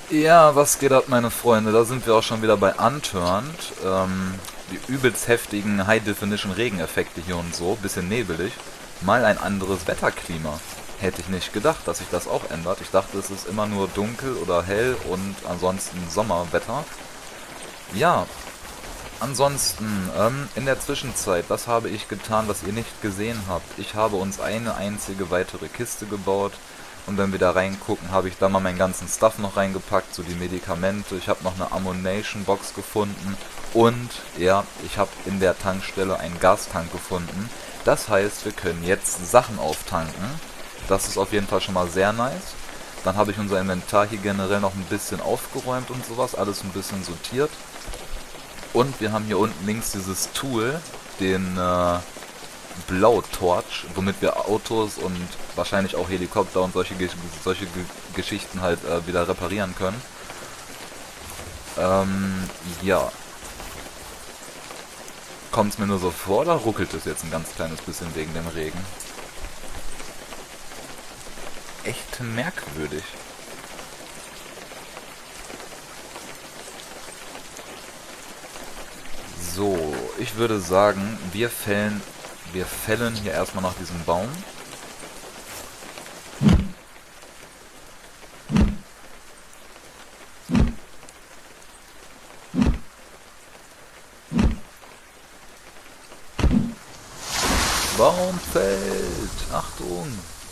Ja, was geht ab, meine Freunde? Da sind wir auch schon wieder bei Unturned. Die übelst heftigen High-Definition-Regeneffekte hier und so, bisschen nebelig. Mal ein anderes Wetterklima. Hätte ich nicht gedacht, dass sich das auch ändert. Ich dachte, es ist immer nur dunkel oder hell und ansonsten Sommerwetter. Ja, ansonsten, in der Zwischenzeit, was habe ich getan, was ihr nicht gesehen habt? Ich habe uns eine einzige weitere Kiste gebaut. Und wenn wir da reingucken, habe ich da mal meinen ganzen Stuff noch reingepackt, so die Medikamente. Ich habe noch eine Ammunition Box gefunden. Und, ja, ich habe in der Tankstelle einen Gastank gefunden. Das heißt, wir können jetzt Sachen auftanken. Das ist auf jeden Fall schon mal sehr nice. Dann habe ich unser Inventar hier generell noch ein bisschen aufgeräumt und sowas. Alles ein bisschen sortiert. Und wir haben hier unten links dieses Tool, den Blautorch, womit wir Autos und wahrscheinlich auch Helikopter und solche Geschichten halt wieder reparieren können. Ja. Kommt es mir nur so vor oder ruckelt es jetzt ein ganz kleines bisschen wegen dem Regen? Echt merkwürdig. So, ich würde sagen, wir fällen hier erstmal nach diesem Baum. Baum fällt! Achtung!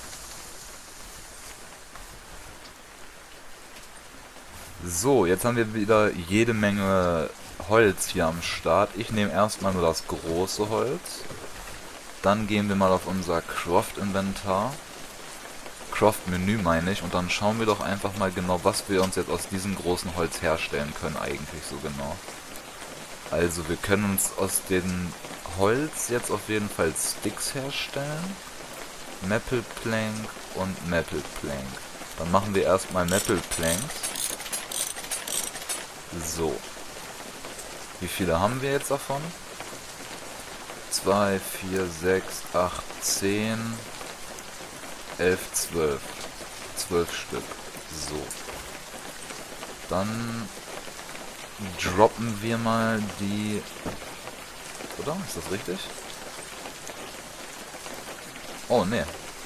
So, jetzt haben wir wieder jede Menge Holz hier am Start. Ich nehme erstmal nur das große Holz. Dann gehen wir mal auf unser Craft-Inventar. Craft-Menü meine ich. Und dann schauen wir doch einfach mal genau, was wir uns jetzt aus diesem großen Holz herstellen können eigentlich so genau. Also wir können uns aus dem Holz jetzt auf jeden Fall Sticks herstellen. Maple Plank und Maple Plank. Dann machen wir erstmal Maple Planks. So. Wie viele haben wir jetzt davon? 2, 4, 6, 8, 10, 11, 12. 12 Stück. So. Dann droppen wir mal die... Oder? Ist das richtig? Oh, ne.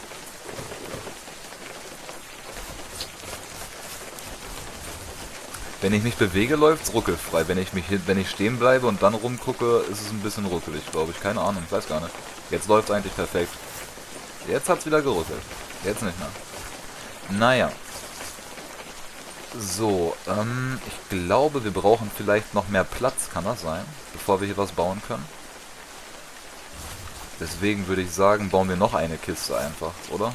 Wenn ich mich bewege, läuft's ruckelfrei. Wenn ich stehen bleibe und dann rumgucke, ist es ein bisschen ruckelig, glaube ich. Keine Ahnung, ich weiß gar nicht. Jetzt läuft's eigentlich perfekt. Jetzt hat's wieder geruckelt. Jetzt nicht mehr. Naja. So, ich glaube, wir brauchen vielleicht noch mehr Platz, kann das sein? Bevor wir hier was bauen können. Deswegen würde ich sagen, bauen wir noch eine Kiste einfach, oder?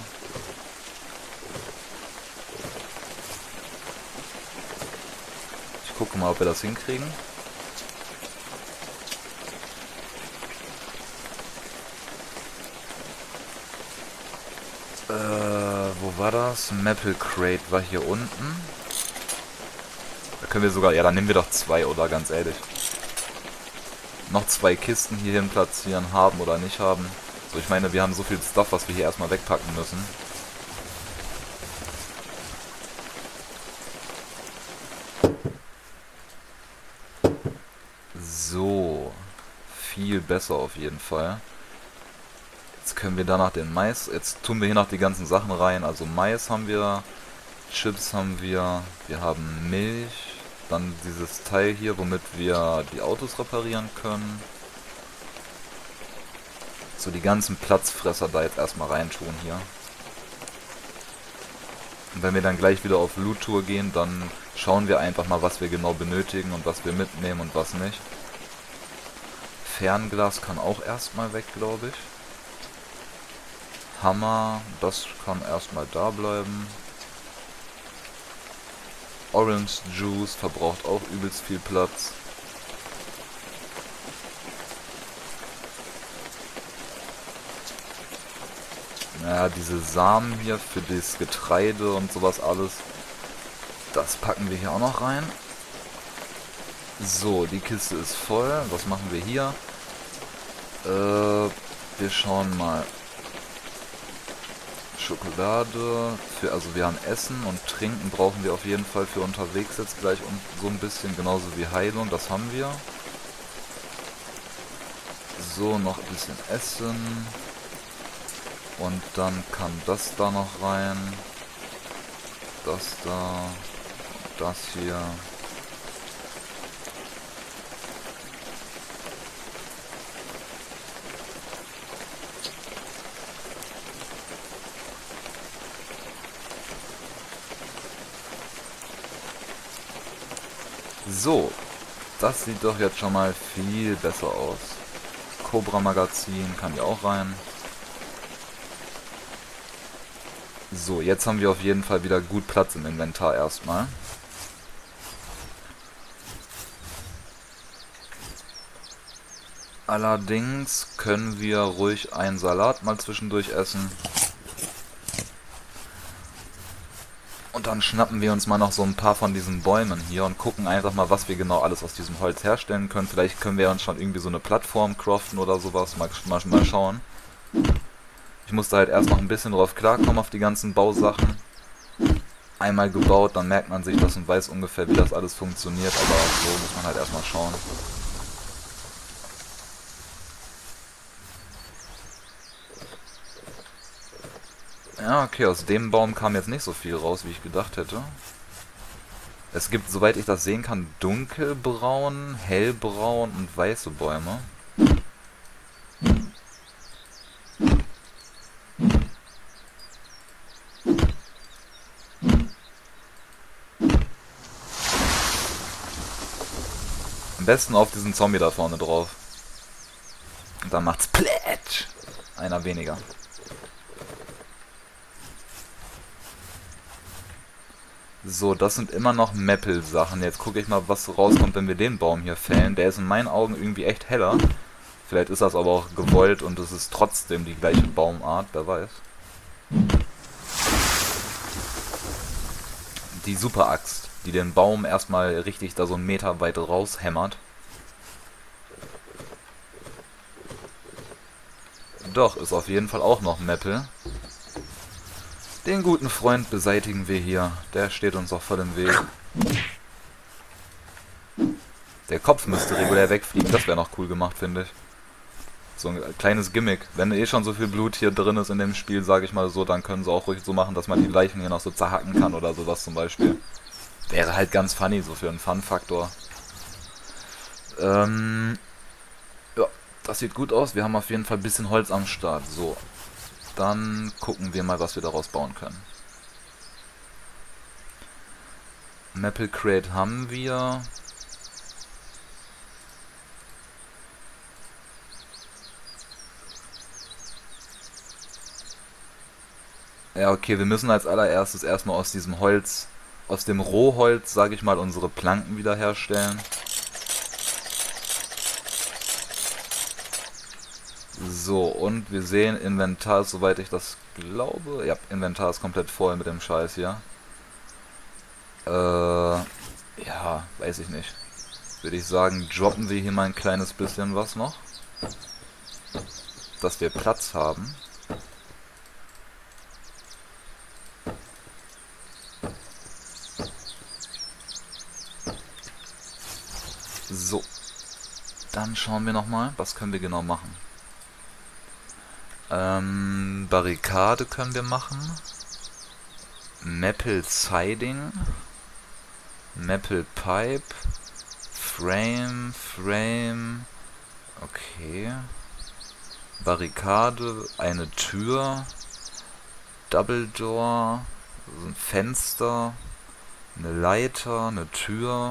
Ich gucke mal, ob wir das hinkriegen. Wo war das? Maple Crate war hier unten. Da können wir sogar... Ja, dann nehmen wir doch zwei, oder? Ganz ehrlich. Noch zwei Kisten hierhin platzieren, haben oder nicht haben. So, ich meine, wir haben so viel Stuff, was wir hier erstmal wegpacken müssen. So. Viel besser auf jeden Fall. Jetzt können wir danach den Mais... Jetzt tun wir hier noch die ganzen Sachen rein. Also Mais haben wir, Chips haben wir haben Milch. Dann dieses Teil hier, womit wir die Autos reparieren können. So, die ganzen Platzfresser da jetzt erstmal reintun hier. Und wenn wir dann gleich wieder auf Loot-Tour gehen, dann schauen wir einfach mal, was wir genau benötigen und was wir mitnehmen und was nicht. Fernglas kann auch erstmal weg, glaube ich. Hammer, das kann erstmal da bleiben. Orange Juice verbraucht auch übelst viel Platz. Naja, diese Samen hier für das Getreide und sowas alles, das packen wir hier auch noch rein. So, die Kiste ist voll. Was machen wir hier? Wir schauen mal. Schokolade, also wir haben Essen und Trinken brauchen wir auf jeden Fall für unterwegs jetzt gleich und so ein bisschen, genauso wie Heilung, das haben wir. So, noch ein bisschen Essen. Und dann kann das da noch rein. Das da. Das hier. So, das sieht doch jetzt schon mal viel besser aus. Cobra Magazin kann ja auch rein. So, jetzt haben wir auf jeden Fall wieder gut Platz im Inventar erstmal. Allerdings können wir ruhig einen Salat mal zwischendurch essen. Und dann schnappen wir uns mal noch so ein paar von diesen Bäumen hier und gucken einfach mal, was wir genau alles aus diesem Holz herstellen können. Vielleicht können wir uns schon irgendwie so eine Plattform craften oder sowas. Mal schauen. Ich musste halt erst noch ein bisschen drauf klarkommen auf die ganzen Bausachen. Einmal gebaut, dann merkt man sich das und weiß ungefähr, wie das alles funktioniert. Aber so muss man halt erstmal schauen. Ja, okay, aus dem Baum kam jetzt nicht so viel raus, wie ich gedacht hätte. Es gibt, soweit ich das sehen kann, dunkelbraun, hellbraun und weiße Bäume. Am besten auf diesen Zombie da vorne drauf. Und dann macht's Plätsch. Einer weniger. So, das sind immer noch Maple-Sachen. Jetzt gucke ich mal, was rauskommt, wenn wir den Baum hier fällen. Der ist in meinen Augen irgendwie echt heller. Vielleicht ist das aber auch gewollt und es ist trotzdem die gleiche Baumart, wer weiß. Die Superaxt, die den Baum erstmal richtig da so einen Meter weit raushämmert. Doch, ist auf jeden Fall auch noch Maple. Den guten Freund beseitigen wir hier. Der steht uns auch voll im Weg. Der Kopf müsste regulär wegfliegen. Das wäre noch cool gemacht, finde ich. So ein kleines Gimmick. Wenn eh schon so viel Blut hier drin ist in dem Spiel, sage ich mal so, dann können sie auch ruhig so machen, dass man die Leichen hier noch so zerhacken kann oder sowas zum Beispiel. Wäre halt ganz funny, so für einen Fun-Faktor. Ja, das sieht gut aus. Wir haben auf jeden Fall ein bisschen Holz am Start. So. Dann gucken wir mal, was wir daraus bauen können. Maple Crate haben wir. Ja, okay, wir müssen als allererstes erstmal aus diesem Holz, aus dem Rohholz, sage ich mal, unsere Planken wiederherstellen. So, und wir sehen, Inventar ist, soweit ich das glaube. Ja, Inventar ist komplett voll mit dem Scheiß hier. Ja, weiß ich nicht. Würde ich sagen, droppen wir hier mal ein kleines bisschen was noch. Dass wir Platz haben. So. Dann schauen wir nochmal, was können wir genau machen. Barrikade können wir machen. Maple Siding. Maple Pipe. Frame. Okay. Barrikade, eine Tür. Double Door. Ein Fenster. Eine Leiter, eine Tür.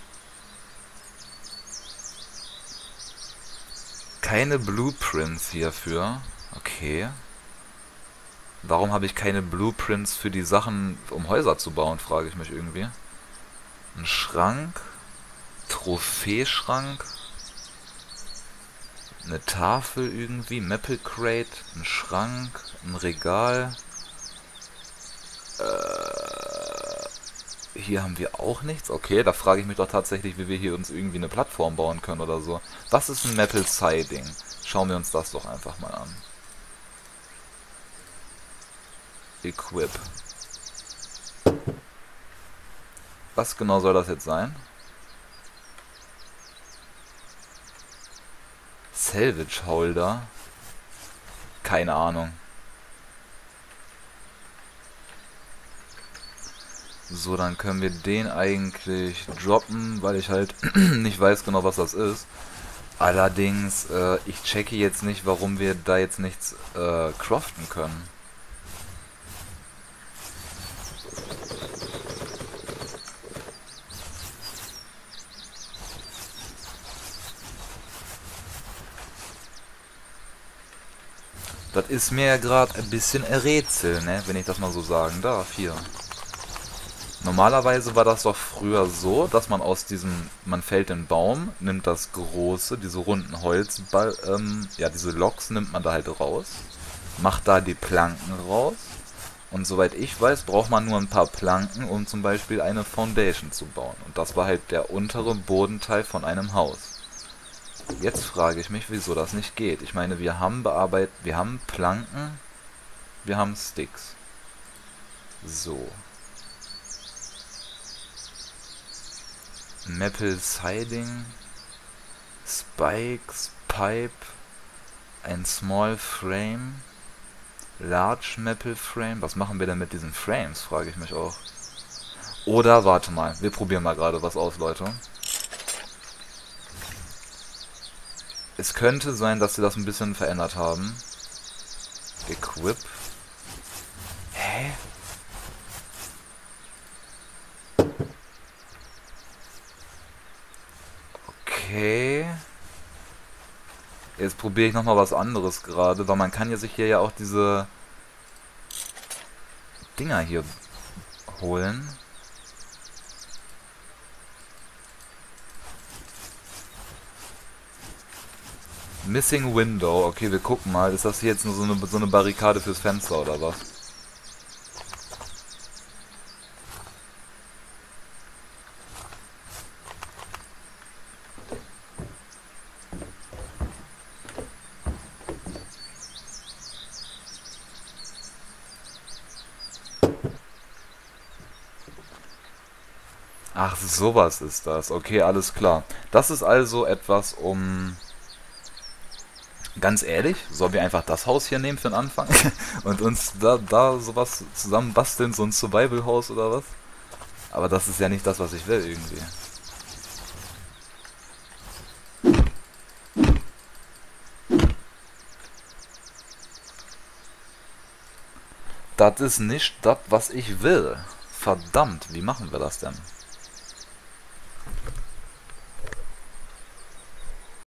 Keine Blueprints hierfür. Okay. Warum habe ich keine Blueprints für die Sachen, um Häuser zu bauen, frage ich mich irgendwie. Ein Schrank. Trophäeschrank. Eine Tafel irgendwie. Maple Crate. Ein Schrank. Ein Regal. Hier haben wir auch nichts. Okay, da frage ich mich doch tatsächlich, wie wir hier uns irgendwie eine Plattform bauen können oder so. Was ist ein Maple Siding? Schauen wir uns das doch einfach mal an. Equip. Was genau soll das jetzt sein? Salvage Holder? Keine Ahnung. So, dann können wir den eigentlich droppen, weil ich halt nicht weiß genau, was das ist. Allerdings, ich checke jetzt nicht, warum wir da jetzt nichts craften können. Das ist mir ja gerade ein bisschen ein Rätsel, ne? Wenn ich das mal so sagen darf. Hier. Normalerweise war das doch früher so, dass man aus diesem, man fällt den Baum, nimmt das große, diese runden Holzball, ja, diese Loks nimmt man da halt raus, macht da die Planken raus und soweit ich weiß, braucht man nur ein paar Planken, um zum Beispiel eine Foundation zu bauen. Und das war halt der untere Bodenteil von einem Haus. Jetzt frage ich mich, wieso das nicht geht. Ich meine, wir haben wir haben Planken, wir haben Sticks. So. Maple Siding, Spikes, Pipe, ein Small Frame, Large Maple Frame. Was machen wir denn mit diesen Frames, frage ich mich auch. Oder, warte mal, wir probieren mal gerade was aus, Leute. Es könnte sein, dass sie das ein bisschen verändert haben. Equip. Hä? Okay. Jetzt probiere ich nochmal was anderes gerade, weil man kann ja sich hier ja auch diese Dinger hier holen. Missing Window. Okay, wir gucken mal. Ist das hier jetzt nur so eine Barrikade fürs Fenster oder was? Ach, sowas ist das. Okay, alles klar. Das ist also etwas, um... Ganz ehrlich, sollen wir einfach das Haus hier nehmen für den Anfang? Und uns da sowas zusammen basteln, so ein Survival-Haus oder was? Aber das ist ja nicht das, was ich will irgendwie. Das ist nicht das, was ich will. Verdammt, wie machen wir das denn?